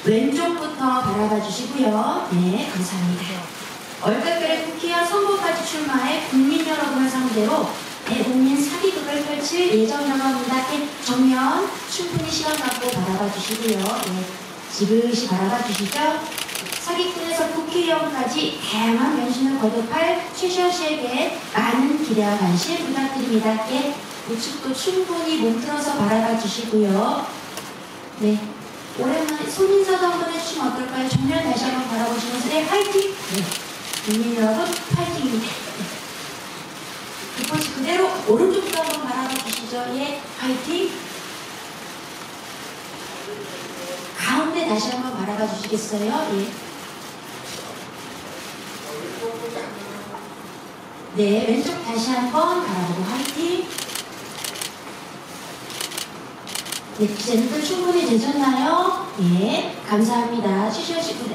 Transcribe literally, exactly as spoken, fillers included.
왼쪽부터 바라봐 주시고요. 네, 감사합니다. 얼떨결에 국회와 선거까지 출마해 국민 여러분을 상대로 대국민 사기극을 펼칠 예정이라고 합니다. 네, 정면 충분히 시간 갖고 바라봐 주시고요. 네, 지그시 바라봐 주시죠. 사기꾼에서 국회의원까지 다양한 변신을 거듭할 최시원 씨에게 많은 기대와 관심 부탁드립니다. 예, 우측도 충분히 몸틀어서 바라봐 주시고요. 네, 오랜만에 손인사도 한번 해주시면 어떨까요? 정면 다시 한번 바라보시면서 네, 화이팅! 네, 국민 여러분 화이팅입니다. 네. 이번치 그대로 오른쪽도 한번 바라봐 주시죠. 예, 화이팅! 가운데 다시 한번 바라봐 주시겠어요? 예. 네, 왼쪽 다시 한번 바라보고 화이팅! 네, 기자님들 충분히 되셨나요? 예, 감사합니다. 최시원 씨